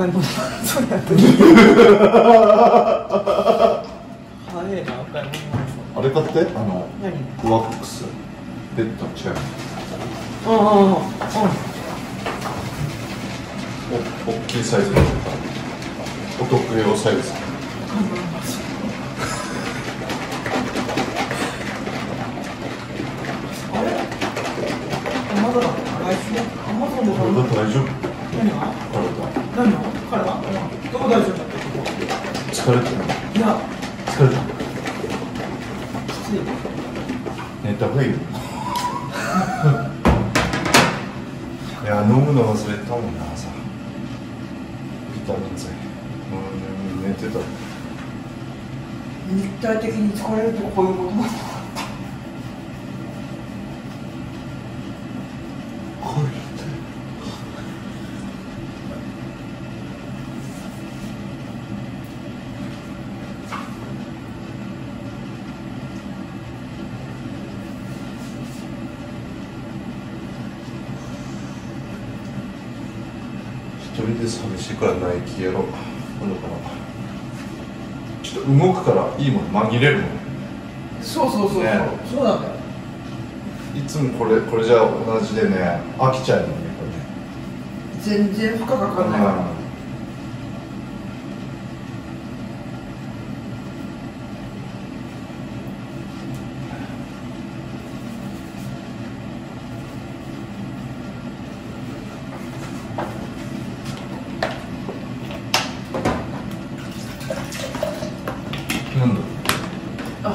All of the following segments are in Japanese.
買い物そうやってる早いなお買い物あれ買って何ワックスベッドのチェア大きいサイズのお得用サイズあれまだだ来週あまだも体大丈夫何が何の体どこ大丈夫だって疲れてるいや疲れたきつい寝た方がいいよいや飲むの忘れたもんな朝ビタミン剤寝てた肉体的に疲れるとこういうことなんだこれって一人で寂しいからナイキやろう今度からちょっと動くからいいもん紛れるもんそう、ね、そうなんだよいつもこれじゃ同じでね飽きちゃうのねこれ全然負荷かかんないから、 なんだあ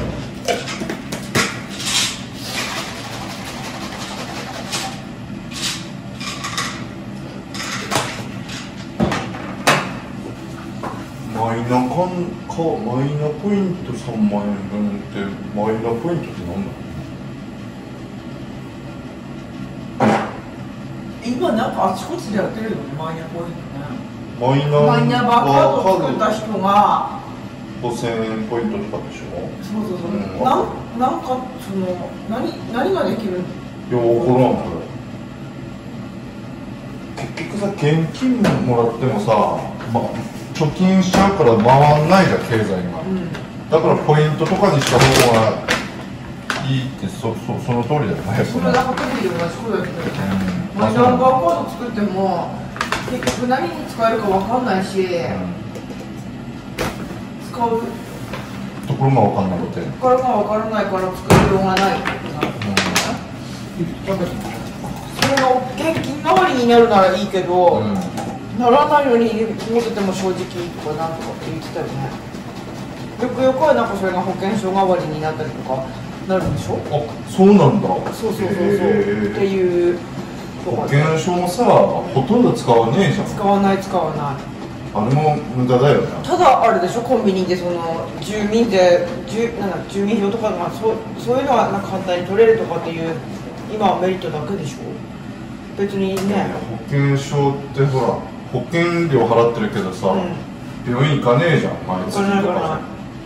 マイナポイント3万円分ってマイナポイントって何だ今なんかあちこちでやってるよねマイナポイントねマイナバーカードを作った人が 5000円ポイントとかでしょそう、 うんなんかその何ができるいや分からんこれ結局さ現金もらってもさ、貯金しちゃうから回んないじゃん経済が、だからポイントとかにした方がいいってその通りだよねそれだけで同じことだけどねマイナンバーカード作っても結局何に使えるか分かんないし、使うところが分かんなくてこれが分からないから作りようがないってことなんだけどそれが現金代わりになるならいいけど、ならないように持ってても正直とかなんとかって言ってたよねよくよくはなんかそれが保険証代わりになったりとかなるんでしょあ、そうなんだそうっていう保険証もさ、ほとんど使わねえじゃん使わないあれも無駄だよねただあれでしょコンビニでその住民票とかがそういうのはなんか簡単に取れるとかっていう今はメリットだけでしょ別にね保険証ってほら保険料払ってるけどさ、病院行かねえじゃん毎月とか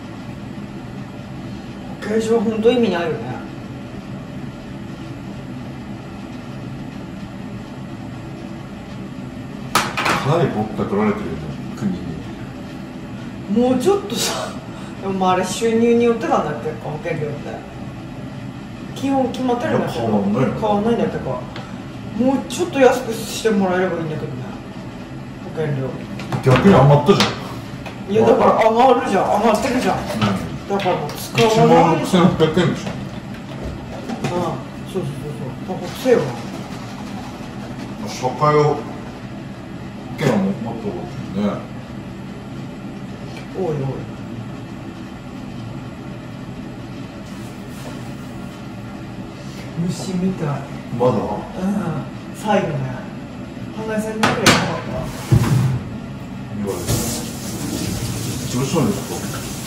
保険証本当意味ないよねかなりぼったくられてるよね国にもうちょっとさでもあれ収入によってなんだって保険料って基本決まってるんだけど変わんないんだってかもうちょっと安くしてもらえればいいんだけどね保険料逆に余ったじゃんいやだから余ってるじゃん、だからもう使わない 1万6800円でしょそう高くせよ社会保険はもっとねおいおい虫みたいまだ最後ね花井さんにくらいなかった言われてどうしたんですか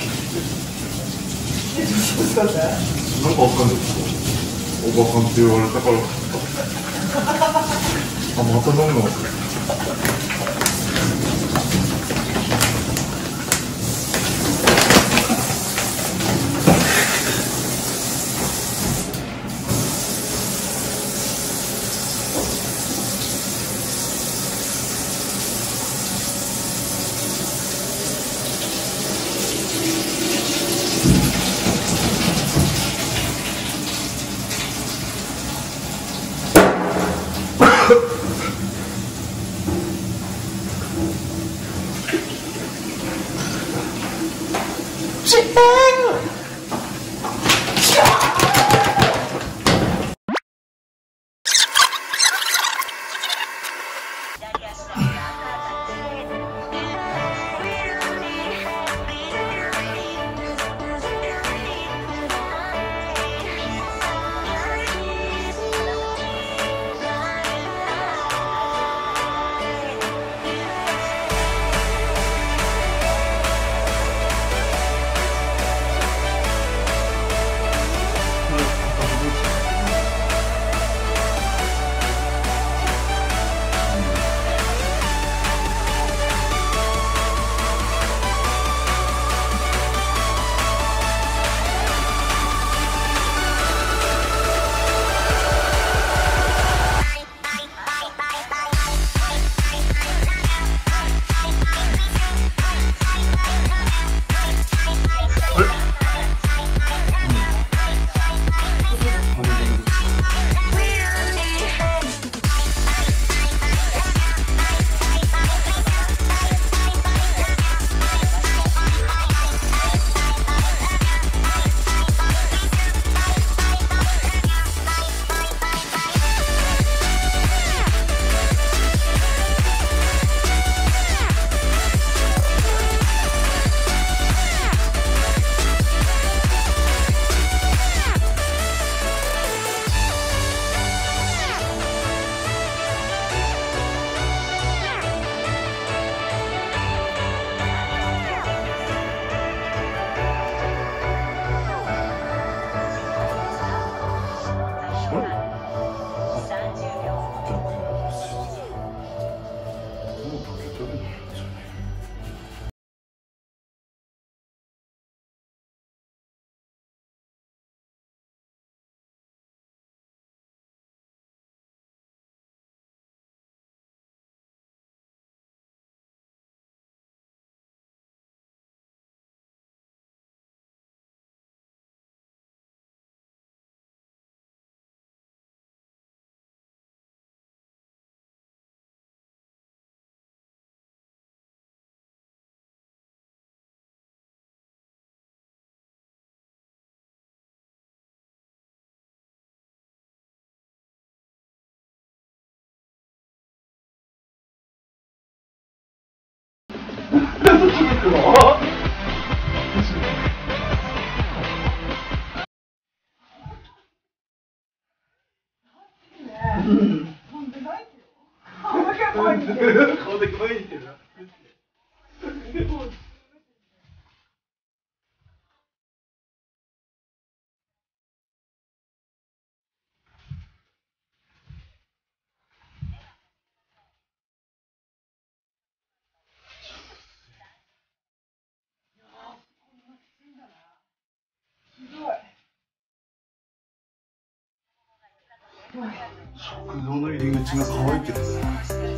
どうしたってなんかわかんないですけどおばさんって言われたからあ、また飲むの食堂の入り口が乾いてる。